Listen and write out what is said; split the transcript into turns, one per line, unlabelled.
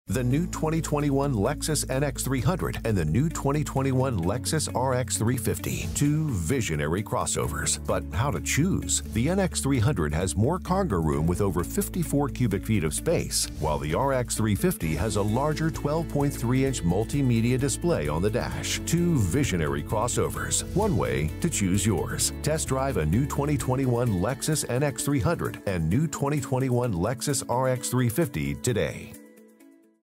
The new 2021 Lexus NX 300 and the new 2021 Lexus RX 350. Two visionary crossovers. But how to choose? The NX 300 has more cargo room with over 54 cubic feet of space, while the RX 350 has a larger 12.3-inch multimedia display on the dash. Two visionary crossovers. One way to choose yours. Test drive a new 2021 Lexus NX 300 and new 2021 Lexus RX 350 today.